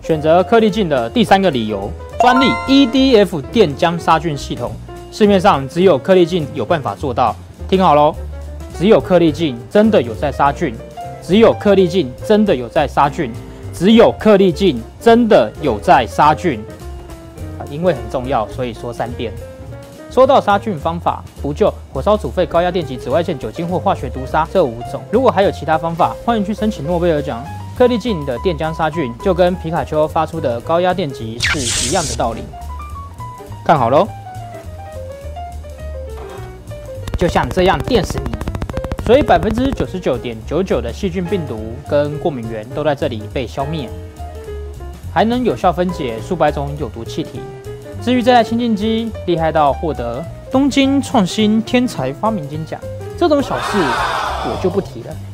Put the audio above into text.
选择颗粒镜的第3个理由，专利 EDF 电浆杀菌系统，市面上只有颗粒镜有办法做到。听好喽，只有颗粒镜真的有在杀菌，只有颗粒镜真的有在杀菌，只有颗粒镜真的有在杀菌。因为很重要，所以说3遍。说到杀菌方法，不就火烧、煮沸、高压电极、紫外线、酒精或化学毒杀这5种？如果还有其他方法，欢迎去申请诺贝尔奖。颗粒镜的电浆杀菌就跟皮卡丘发出的高压电极是一样的道理。看好喽，就像这样电死你，所以99.99%的细菌、病毒跟过敏源都在这里被消灭，还能有效分解数百种有毒气体。至于这台清净机厉害到获得东京创新天才发明金奖，这种小事我就不提了。